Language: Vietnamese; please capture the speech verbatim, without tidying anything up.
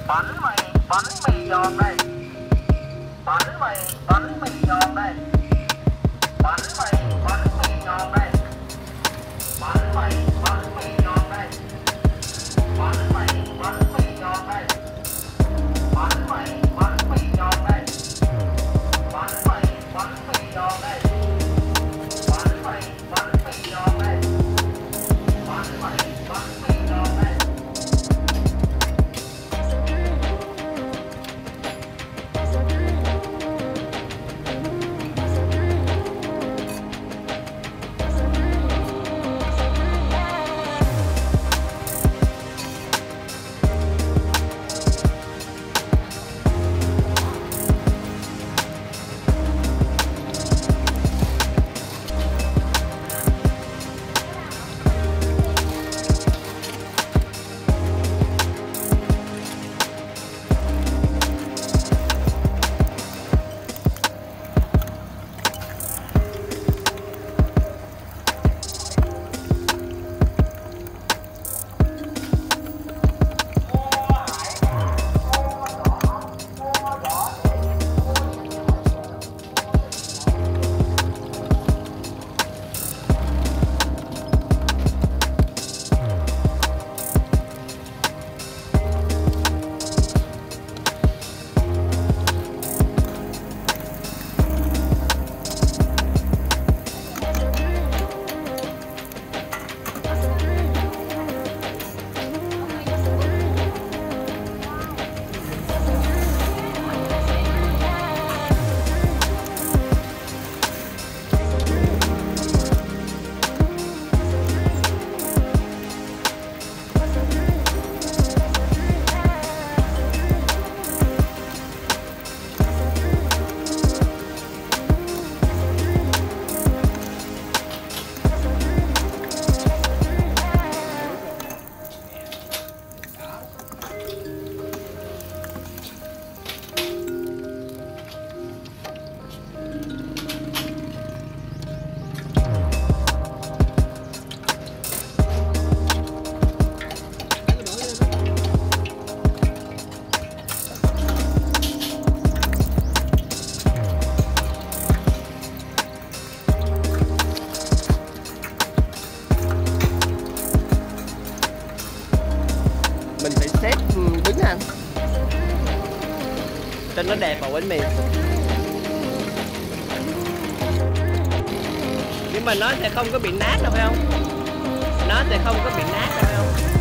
Bánh mì, bánh mì giòn đây. Bánh mì, bánh mì giòn đây. Bánh mì, bánh mì giòn đây. Bánh mì, bánh mì giòn đây. Bánh mì, bánh mì giòn đây. Bánh mì, bánh mì giòn đây. Bánh mì, bánh mì giòn đây. Bánh mì, bánh mì giòn đây. Bánh mì, bánh mì giòn đây. Mình phải xếp đứng anh cho nó đẹp vào bánh mì, nhưng mà nó sẽ không có bị nát đâu phải không? Nó sẽ không có bị nát đâu phải không?